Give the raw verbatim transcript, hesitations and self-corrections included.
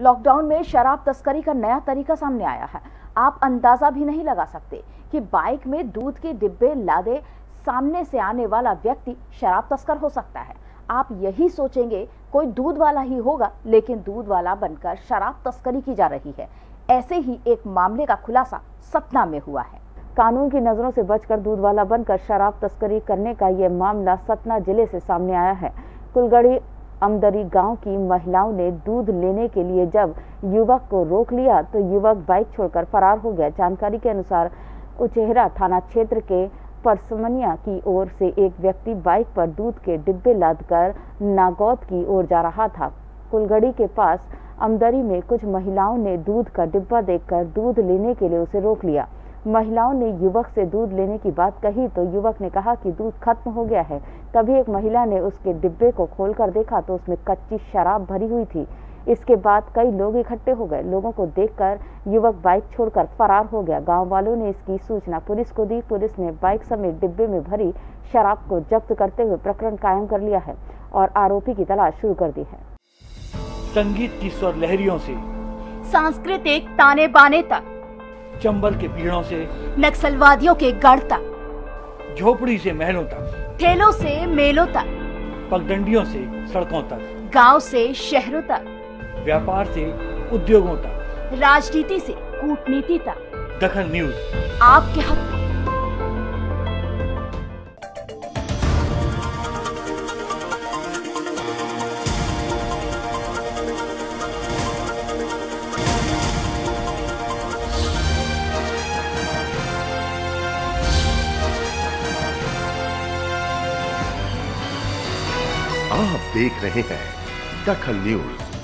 Lockdown में शराब तस्करी का नया तरीका सामने आया है। आप अंदाजा भी नहीं लगा सकते कि बाइक में दूध के डिब्बे लादे सामने से आने वाला व्यक्ति शराब तस्कर हो सकता है। आप यही सोचेंगे कोई दूध वाला ही होगा, लेकिन दूध वाला बनकर शराब तस्करी की जा रही है। ऐसे ही एक मामले का खुलासा सतना में हुआ है। कानून की नजरों से बचकर दूध वाला बनकर शराब तस्करी करने का यह मामला सतना जिले से सामने आया है। कुलगड़ी अमदरी गांव की महिलाओं ने दूध लेने के लिए जब युवक को रोक लिया तो युवक बाइक छोड़कर फरार हो गया। जानकारी के अनुसार उचेहरा थाना क्षेत्र के परसमनिया की ओर से एक व्यक्ति बाइक पर दूध के डिब्बे लादकर नागौद की ओर जा रहा था। कुलगड़ी के पास अमदरी में कुछ महिलाओं ने दूध का डिब्बा देखकर दूध लेने के लिए उसे रोक लिया। महिलाओं ने युवक से दूध लेने की बात कही तो युवक ने कहा कि दूध खत्म हो गया है। तभी एक महिला ने उसके डिब्बे को खोलकर देखा तो उसमें कच्ची शराब भरी हुई थी। इसके बाद कई लोग इकट्ठे हो गए। लोगों को देखकर युवक बाइक छोड़कर फरार हो गया। गांव वालों ने इसकी सूचना पुलिस को दी। पुलिस ने बाइक समेत डिब्बे में भरी शराब को जब्त करते हुए प्रकरण कायम कर लिया है और आरोपी की तलाश शुरू कर दी है। संगीत की स्वर लहरियों से सांस्कृतिक ताने बाने तक, चंबल के पीड़ों से नक्सलवादियों के गढ़ तक, झोपड़ी से महलों तक, ठेलों से मेलों तक, पगडंडियों से सड़कों तक, गांव से शहरों तक, व्यापार से उद्योगों तक, राजनीति से कूटनीति तक, दखल न्यूज आपके हक में। आप देख रहे हैं दखल न्यूज।